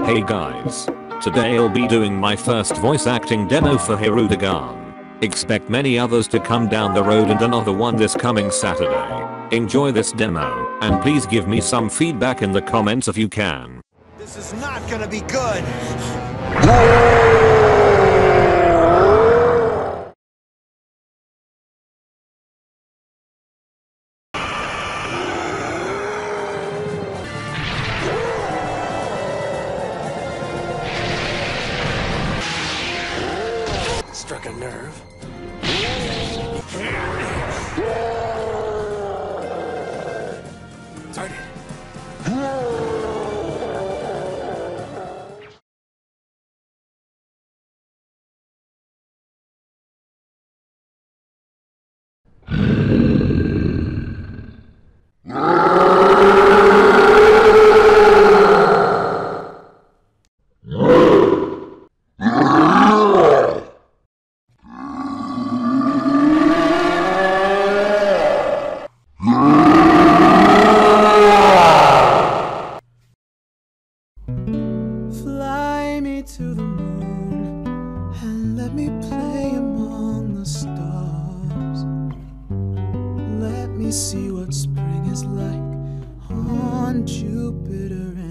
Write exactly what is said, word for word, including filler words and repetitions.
Hey guys. Today I'll be doing my first voice acting demo for Hirudegarn. Expect many others to come down the road and another one this coming Saturday. Enjoy this demo, and please give me some feedback in the comments if you can. This is not gonna be good! Struck a nerve. Target. Fly me to the moon and let me play among the stars. Let me see what spring is like on Jupiter